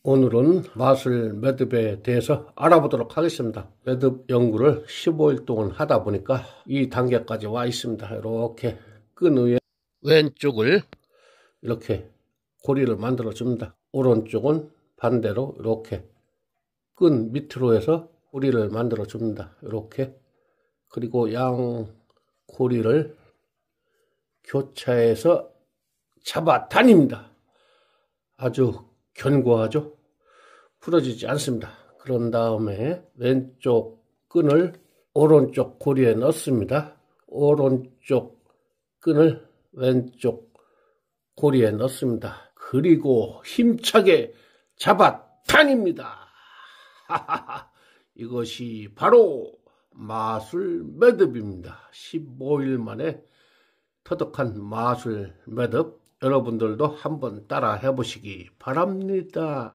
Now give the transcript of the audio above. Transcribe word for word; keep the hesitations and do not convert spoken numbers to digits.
오늘은 마술 매듭에 대해서 알아보도록 하겠습니다. 매듭 연구를 십오 일 동안 하다 보니까 이 단계까지 와 있습니다. 이렇게 끈 위에 왼쪽을 이렇게 고리를 만들어 줍니다. 오른쪽은 반대로 이렇게 끈 밑으로 해서 고리를 만들어 줍니다. 이렇게. 그리고 양 고리를 교차해서 잡아 다닙니다. 아주 견고하죠? 풀어지지 않습니다. 그런 다음에 왼쪽 끈을 오른쪽 고리에 넣습니다. 오른쪽 끈을 왼쪽 고리에 넣습니다. 그리고 힘차게 잡아 다닙니다. 이것이 바로 마술 매듭입니다. 십오 일 만에 터득한 마술 매듭. 여러분들도 한번 따라 해보시기 바랍니다.